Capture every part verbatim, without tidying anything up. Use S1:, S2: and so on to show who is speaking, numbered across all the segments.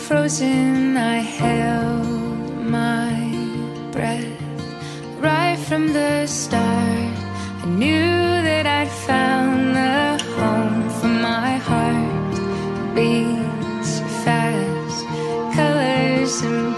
S1: frozen, I held my breath. Right from the start, I knew that I'd found the home for my heart. Beats fast, colors and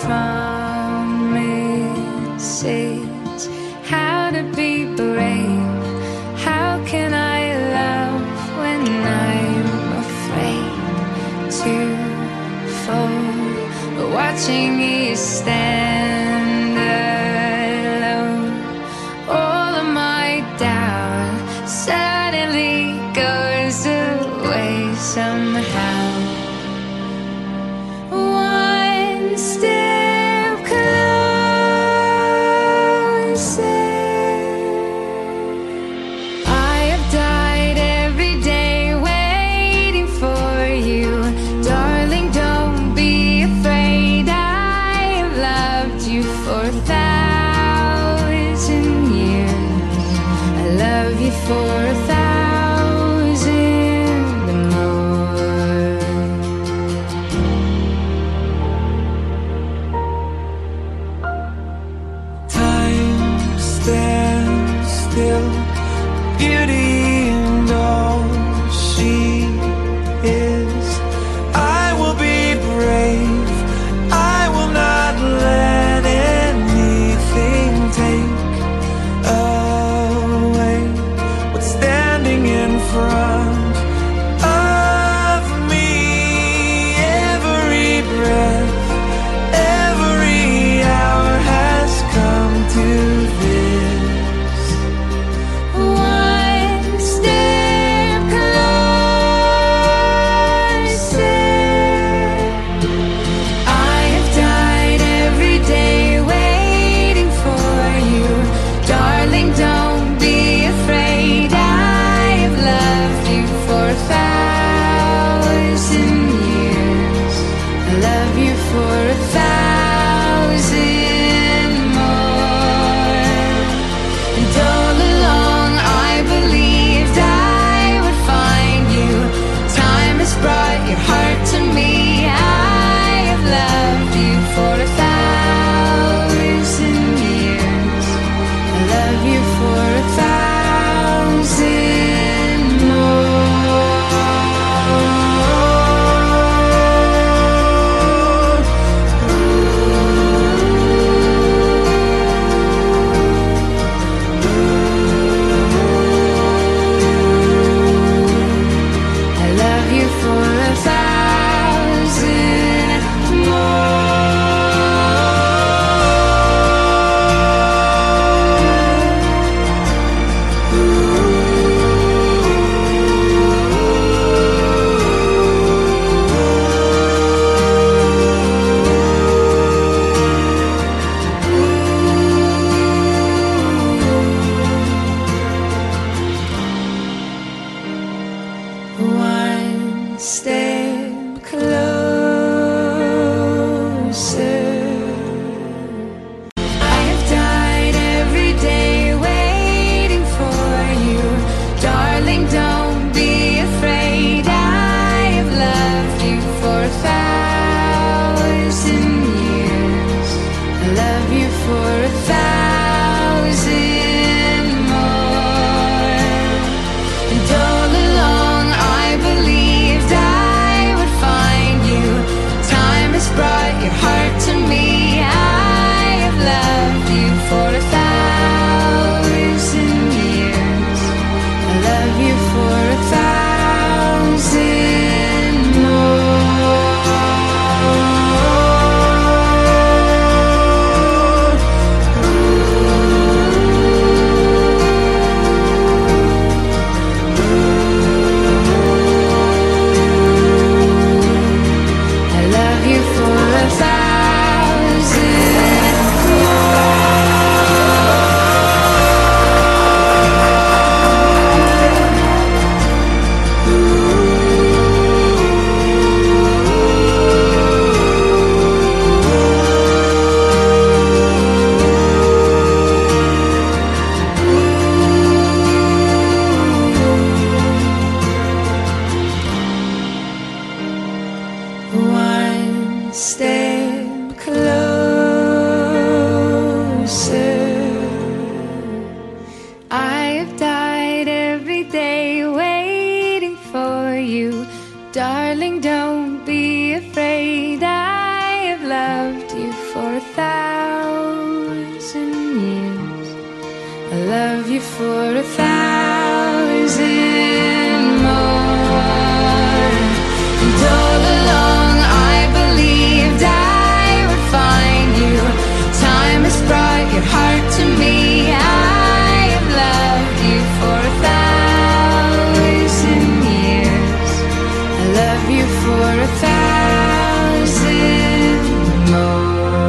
S1: promises. How to be brave, how can I love when I'm afraid to fall? But watching you stand alone, all of my doubt suddenly goes away somehow. One step closer. I have died every day waiting for you. Darling, don't be afraid. I have loved you for a thousand years. I love you for a thousand more.
S2: Time stands still, beauty and all she is. I will be brave, I will not let anything take away what's standing in front of me. Every breath, every hour has come to this.
S1: One step closer. I have died every day waiting for you. Darling, don't be afraid. I have loved you for a thousand years. I love you for a thousand more. And all along I believed I would find you. Time has brought your heart to me. I have loved you for a thousand years. I love you for a thousand more. step closer. I have died every day waiting for you. Darling, don't be afraid. I have loved you for a thousand years. I love you for a thousand more. And all along I believed I would find you. Time has brought your heart to me. I have loved you for a thousand years. I love you for a thousand more.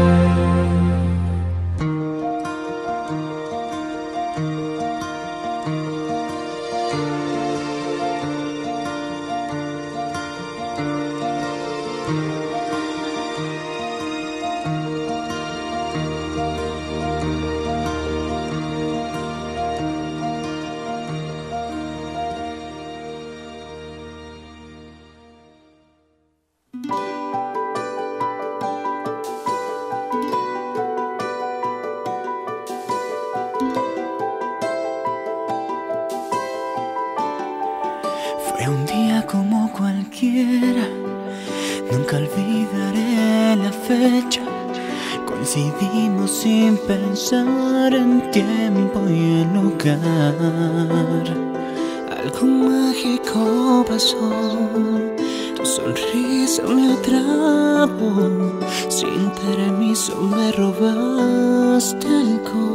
S2: Fue un día como cualquiera, nunca olvidaré la fecha. Coincidimos sin pensar en tiempo y en lugar. Algo mágico pasó, tu sonrisa me atrapó. Sin permiso me robaste el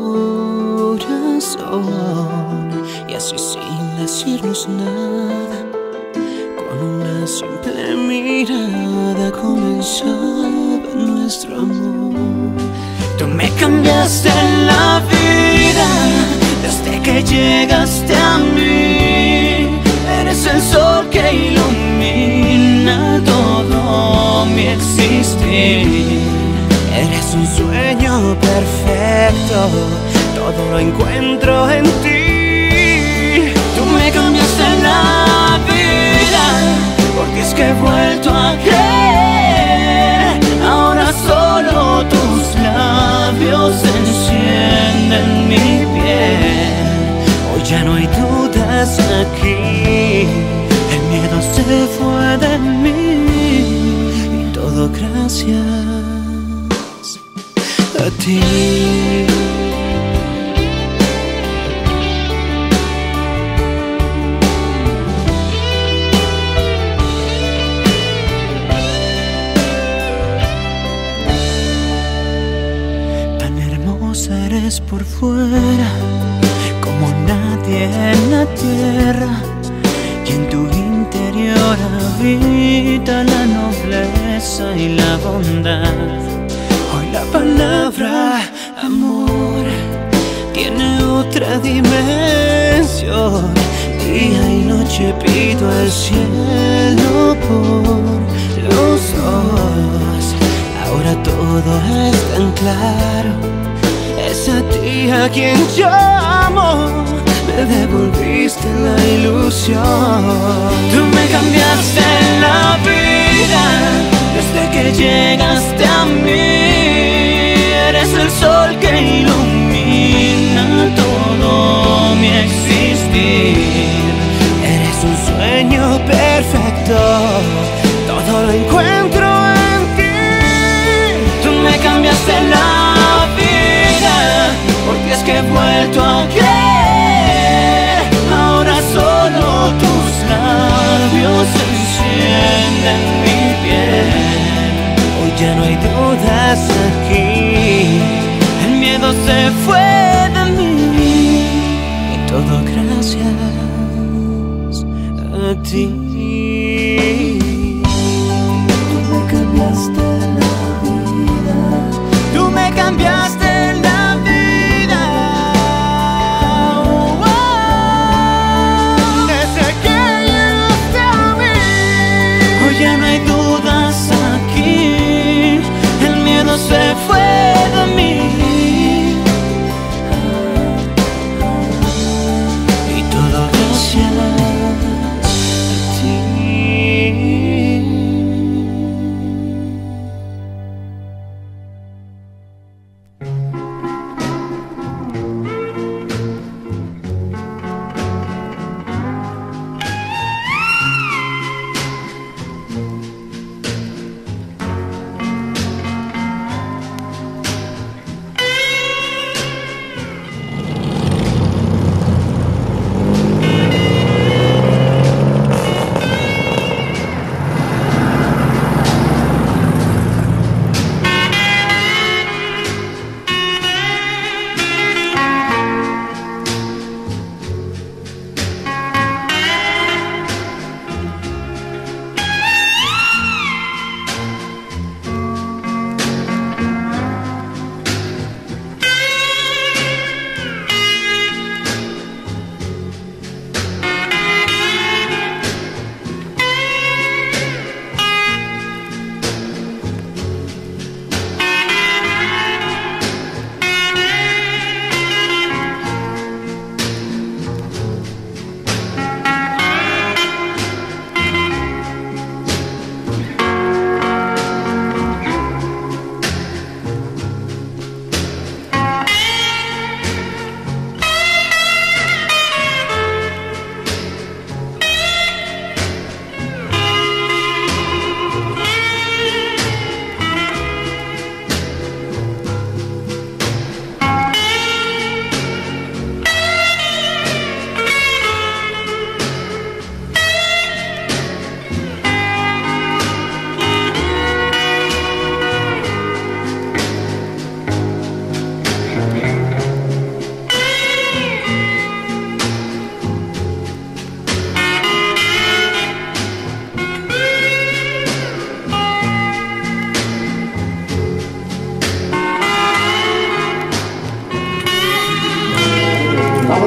S2: corazón. Y así sin decirnos nada, con una simple mirada comenzaba nuestro amor. Tú me cambiaste la vida desde que llegaste a mí. Eres el sol que ilumina todo mi existir. Eres un sueño perfecto, todo lo encuentro en ti. Tú me cambiaste la vida, porque es que he vuelto a creer. Ahora solo tus labios encienden mi piel. Hoy ya no hay dudas aquí, el miedo se fue de mí. Y todo gracias a ti. Eres por fuera como nadie en la tierra, y en tu interior habita la nobleza y la bondad. Hoy la palabra amor tiene otra dimensión. Día y noche pido al cielo por los dos. Ahora todo es tan claro. Es a ti a quien llamo, me devolviste la ilusión. Tú me cambiaste la vida desde que llegaste a mí. Eres el sol que ilumina todo mi existir. Eres un sueño perfecto, todo lo encuentro en ti. Tú me cambiaste la vida, porque es que he vuelto a creer. Ahora solo tus labios encienden mi piel. Hoy ya no hay dudas aquí, el miedo se fue de mí. Y todo gracias a ti. Tú me cambiaste la vida. Tú me cambiaste la vida. Oh, oh. Desde que llegaste a mí. Hoy ya no hay dudas aquí, el miedo se fue de mí. Y todo gracias a ti.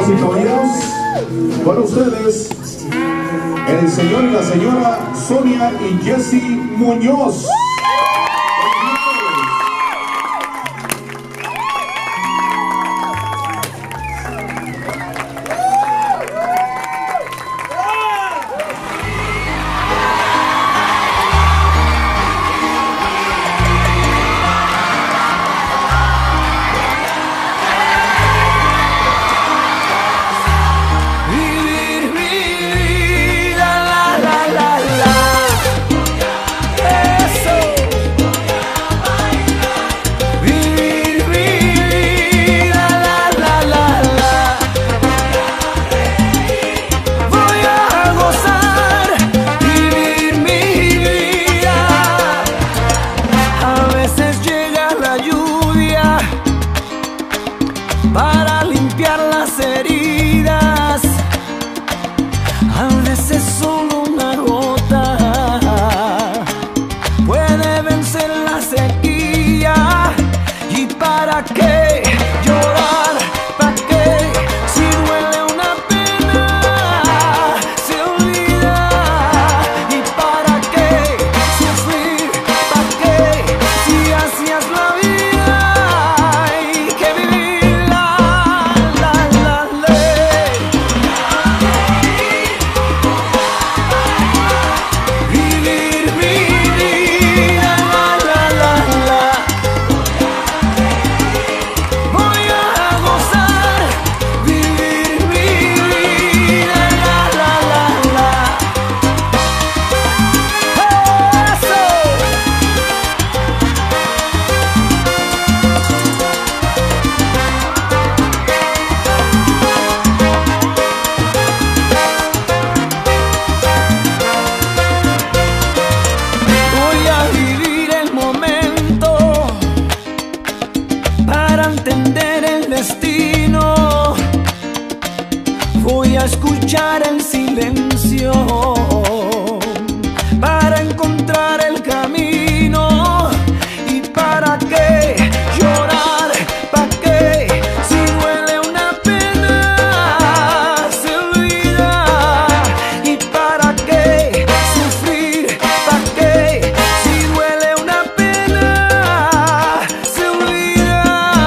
S3: Damas y caballeros, con ustedes, el señor y la señora Sonia y Jesse Muñoz.
S2: Para limpiar las heridas, a veces solo una gota puede vencer la sequía. ¿Y para qué llorar? ¿Para qué? Si duele una pena, se olvida. ¿Y para qué sufrir? ¿Para qué? Si así es la vida, hay que vivir. Entender el destino, voy a escuchar el silencio para encontrar el camino. ¿Y para qué llorar? ¿Para qué? Si duele una pena, se olvida. ¿Y para qué sufrir? ¿Para qué? Si duele una pena, se olvida.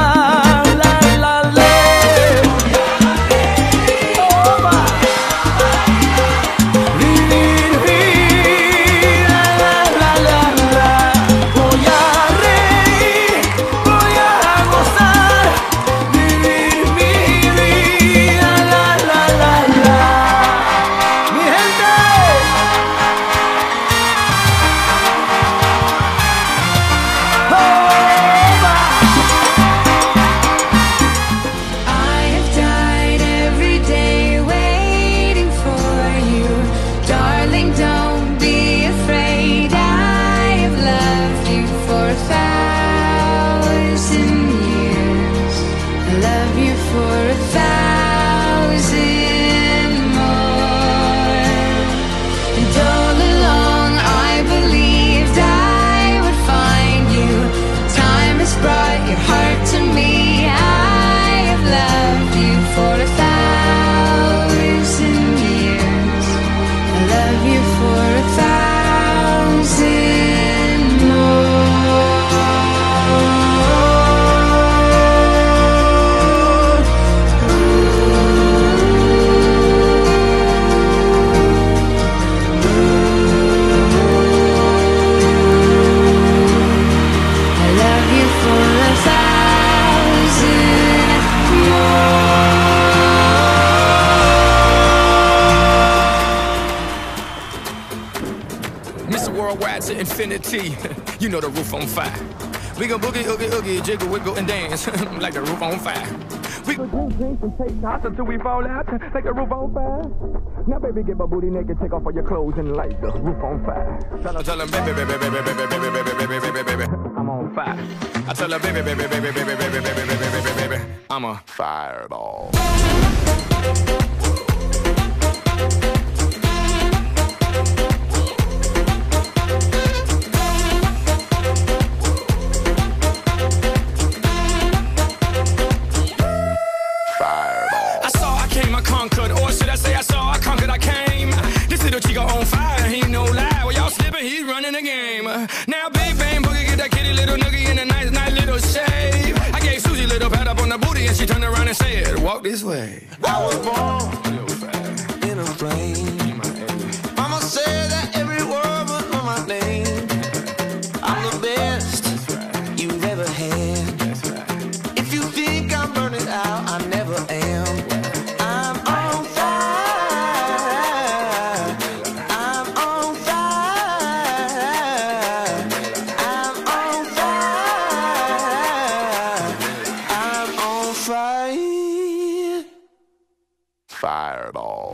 S4: Worldwide to infinity, you know the roof on fire. We gon' boogie, oogie, oogie, jiggle, wiggle, and dance like the roof on fire. We gon' drink, drink, and take shots until we fall out like the roof on fire. Now, baby, get my booty naked, take off all your clothes and light the roof on fire. Tell her, tell her, baby, baby, baby, baby, baby, baby, baby, baby, baby, baby, I'm on fire. I tell her, baby, baby, baby, baby, baby, baby, baby, baby, baby, baby, I'm a fireball. walk this way.
S5: I was born in a flame. Mama said that every word would know my name. I'm the best you've ever had. If you think I'm burning out, I never am. I'm on fire. I'm on fire. I'm on fire. I'm on fire. Fireball.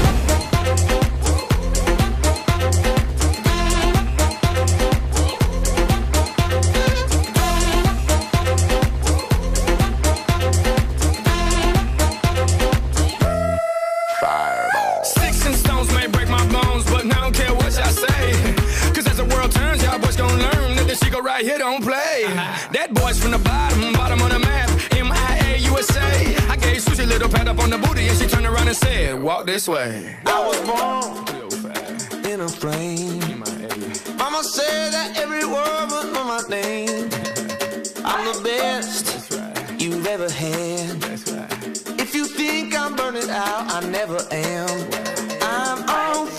S4: Sticks and stones may break my bones, but I don't care what y'all say. Cause as the world turns, y'all boys gon' learn that this shit go right here don't play. That boy's from the bottom, bottom of the map, M I A U S A. I gave Susie a little pat up on the booty and she turned around and said, walk this way.
S5: I was born in a flame. Mama said that every word would know my name. I'm the best you've ever had. If you think I'm burning out, I never am. I'm on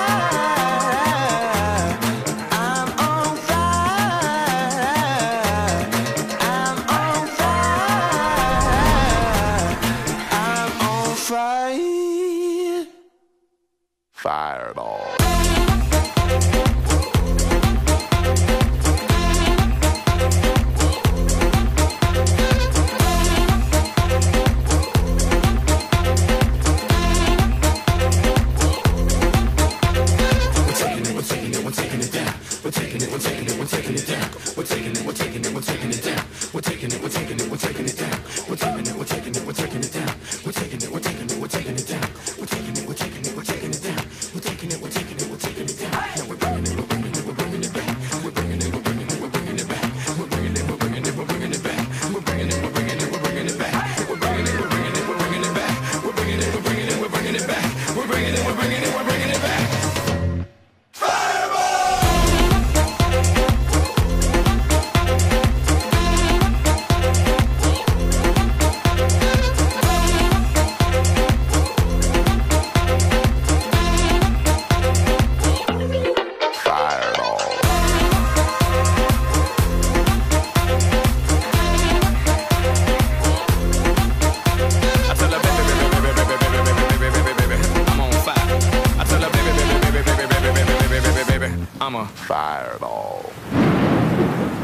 S5: fire. I'm on fire. I'm on fire. I'm on fire. Fireball.
S4: I'm a
S5: fireball.